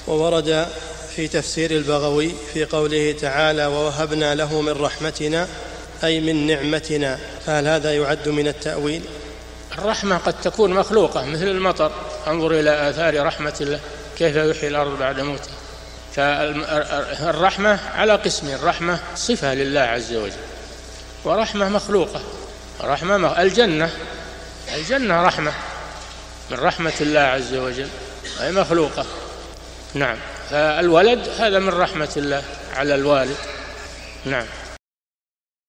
وورد في تفسير البغوي في قوله تعالى ووهبنا له من رحمتنا أي من نعمتنا، فهل هذا يعد من التأويل؟ الرحمة قد تكون مخلوقة مثل المطر، انظر إلى آثار رحمة الله كيف يحيي الأرض بعد موتها. فالرحمة على قسمين، الرحمة صفة لله عز وجل ورحمة مخلوقة. الجنة رحمة من رحمة الله عز وجل، أي مخلوقة. نعم، فالولد هذا من رحمة الله على الوالد. نعم.